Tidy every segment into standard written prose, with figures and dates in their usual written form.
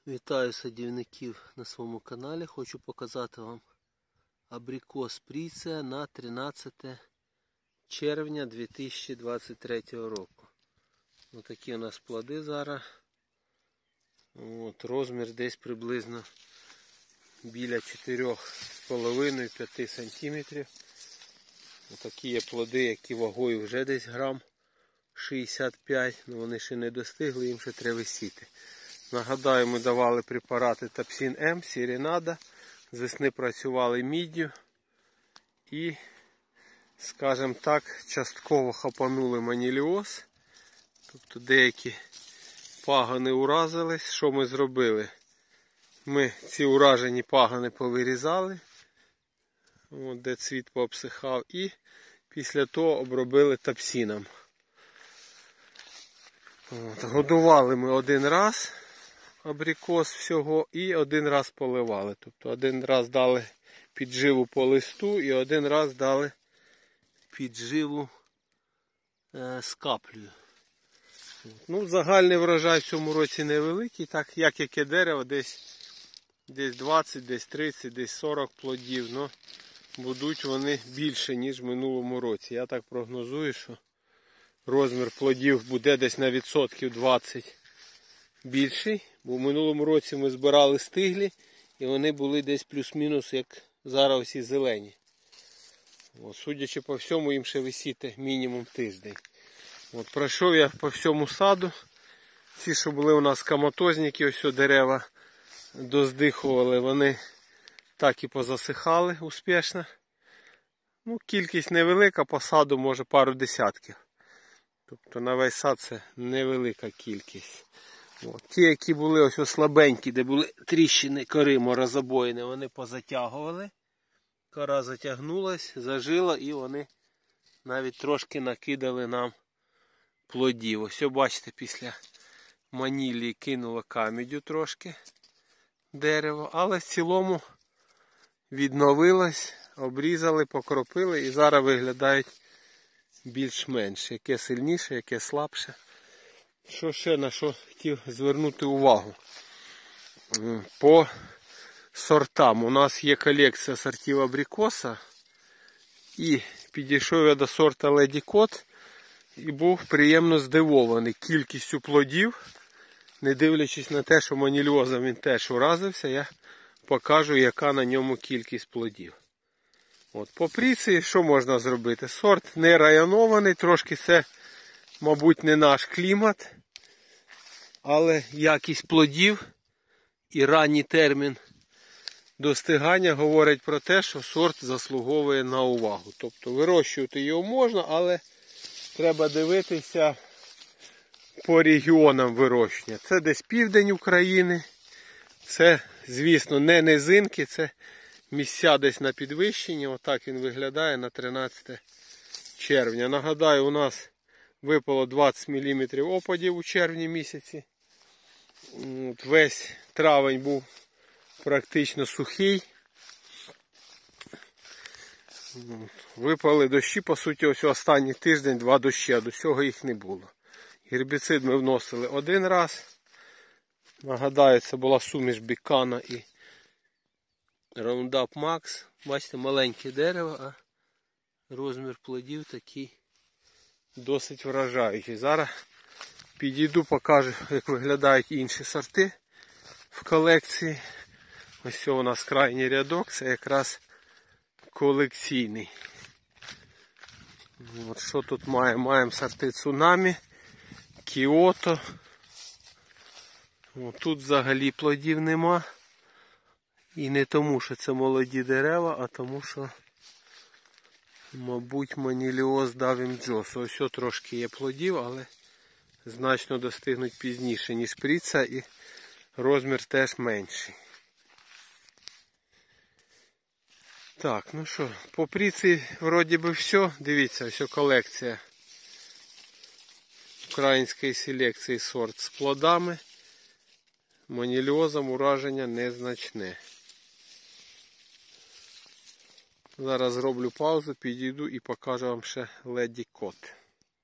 Вітаю садівників на своєму каналі. Хочу показати вам абрикос Пріція на 13 червня 2023 року. Ось такі у нас плоди зараз. Розмір десь приблизно біля 4,5-5 см. Ось такі є плоди, які вагою вже десь грам 65, але вони ще не достигли, їм ще треба висіти. Нагадаю, ми давали препарати Тапсін М, Сірінада. З весни працювали міддю. І, скажімо так, частково хапанули маніліоз. Тобто деякі пагони уразились. Що ми зробили? Ми ці уражені пагони повирізали, де цвіт пообсихав. І після того обробили тапсіном. Годували ми один раз абрикос всього і один раз поливали. Тобто один раз дали підживу по листу і один раз дали підживу з каплею. Загальний врожай в цьому році невеликий, так як яке дерево, десь 20, десь 30, десь 40 плодів. Но будуть вони більше, ніж в минулому році. Я так прогнозую, що розмір плодів буде десь на відсотків 20 більший. Бо в минулому році ми збирали стиглі і вони були десь плюс-мінус, як зараз усі зелені. Судячи по всьому, їм ще висіти мінімум тиждень. Пройшов я по всьому саду. Ці, що були у нас каматозники, ось дерева доздихували, вони так і позасихали успішно. Кількість невелика, по саду може пару десятків. Тобто на весь сад це невелика кількість. Ті, які були ось слабенькі, де були тріщини кори морозобоїни, вони позатягували. Кора затягнулась, зажила і вони навіть трошки накидали нам плодів. Ось бачите, після манілії кинуло камідю трошки дерево. Але в цілому відновилось, обрізали, покропили і зараз виглядають більш-менш. Яке сильніше, яке слабше. Що ще на що хотів звернути увагу? По сортам. У нас є колекція сортів абрикоса. І підійшов я до сорта Леді Кот і був приємно здивований кількістю плодів. Не дивлячись на те, що маніліозом він теж уразився, я покажу, яка на ньому кількість плодів. По Пріції що можна зробити? Сорт не районований, трошки це, мабуть, не наш клімат. Але якість плодів і ранній термін достигання говорять про те, що сорт заслуговує на увагу. Тобто вирощувати його можна, але треба дивитися по регіонам вирощення. Це десь південь України. Це, звісно, не низинки, це місця десь на підвищенні. Отак він виглядає на 13 червня. Нагадаю, у нас випало 20 мм опадів у червні місяці. Весь травень був практично сухий. Випали дощі, по суті, ось останній тиждень 2 дощі, а до цього їх не було. Гербіцид ми вносили один раз. Нагадаю, це була суміш Бікана і Roundup Max. Бачите, маленьке дерево, а розмір плодів такий досить вражаючий. Зараз підійду, покажу, як виглядають інші сорти в колекції. Ось у нас крайній рядок, це якраз колекційний. Що тут маємо? Маємо сорти Цунамі, Кіото. Тут взагалі плодів нема. І не тому, що це молоді дерева, а тому, що, мабуть, маніліоз дав їм джосу. Ось трошки є плодів, але значно достигнуть пізніше, ніж Пріція, і розмір теж менший. Так, ну що, по Пріції вроді би все. Дивіться, ось колекція української селекції сорт з плодами. Маніліозом ураження незначне. Зараз зроблю паузу, підійду і покажу вам ще Леді Кот.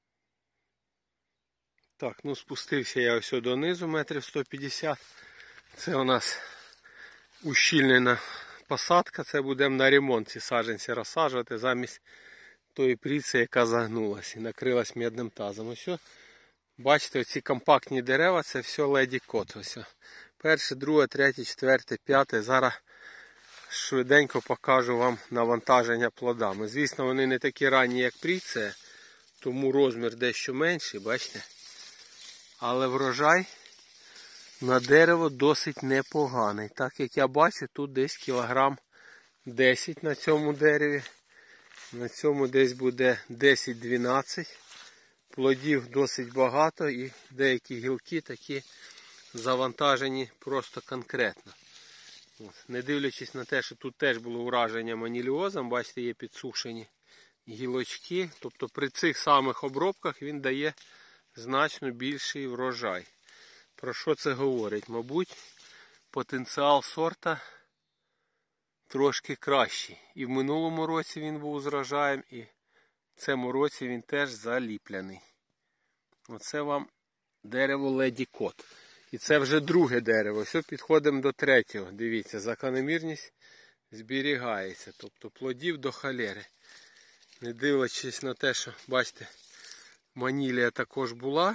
Так, спустився я ось донизу, метрів 150. Це у нас ущільнена посадка, це будемо на ремонт ці саджанці розсаджувати замість тої пріці, яка загнулась і накрилась медним тазом. Ось, бачите, оці компактні дерева, це все леді кот. Ось. Перше, друге, третє, четверте, п'яте. Зараз швиденько покажу вам навантаження плодами. Звісно, вони не такі ранні, як пріція, тому розмір дещо менший, бачите. Але врожай на дерево досить непоганий. Так як я бачу, тут десь кілограм 10 на цьому дереві. На цьому десь буде 10-12. Плодів досить багато і деякі гілки такі завантажені просто конкретно. Не дивлячись на те, що тут теж було ураження маніліозом, бачите, є підсушені гілочки. Тобто при цих самих обробках він дає значно більший врожай. Про що це говорить? Мабуть, потенціал сорта трошки кращий. І в минулому році він був з врожаєм, і в цьому році він теж заліплений. Оце вам дерево Леді Кот. І це вже друге дерево. Все, підходимо до третього. Дивіться, закономірність зберігається. Тобто плодів до холери. Не дивлячись на те, що, бачите, манілія також була.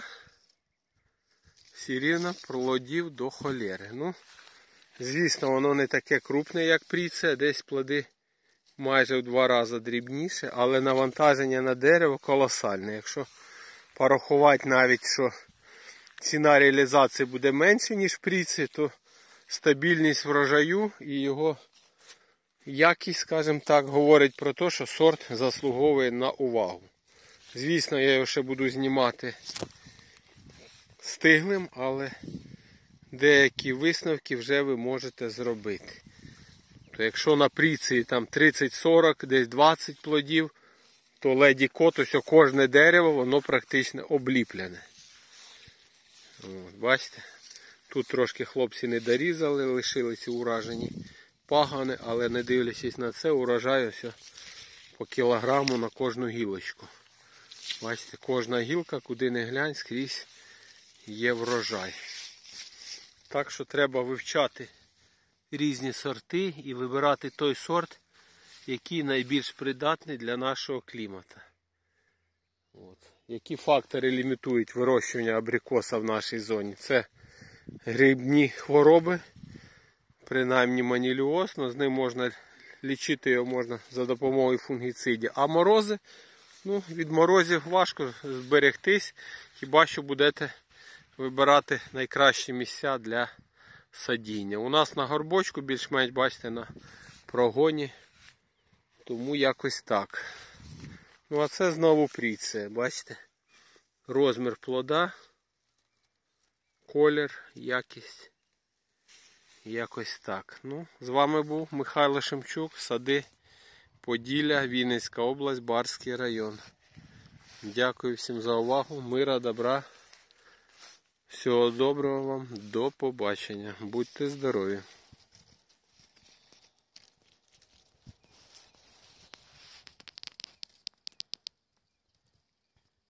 Все рівно плодів до холери. Ну, звісно, воно не таке крупне, як пріція. Десь плоди майже в 2 рази дрібніше. Але навантаження на дерево колосальне. Якщо порахувати навіть, що ціна реалізації буде менше, ніж пріці, то стабільність врожаю і його якість, скажімо так, говорить про те, що сорт заслуговує на увагу. Звісно, я його ще буду знімати стиглим, але деякі висновки вже ви можете зробити. То якщо на пріці там 30-40, десь 20 плодів, то Леді Кот, ось кожне дерево, воно практично обліплене. От, бачите? Тут трошки хлопці не дорізали, лишилися уражені пагони, але не дивлячись на це, урожай ось по кілограму на кожну гілочку. Бачите, кожна гілка, куди не глянь, скрізь є врожай. Так що треба вивчати різні сорти і вибирати той сорт, який найбільш придатний для нашого клімату. От. Які фактори лімітують вирощування абрикоса в нашій зоні? Це грибні хвороби, принаймні маніліоз, але з ним можна лічити його можна за допомогою фунгіцидів. А морози, ну, від морозів важко зберегтись, хіба що будете вибирати найкращі місця для садіння. У нас на горбочку більш-менш, бачите, на прогоні, тому якось так. Ну а це знову пріція, бачите? Розмір плода, колір, якість. Якось так. Ну, з вами був Михайло Шемчук, сади Поділля, Вінницька область, Барський район. Дякую всім за увагу, мира, добра. Всього доброго вам, до побачення. Будьте здорові!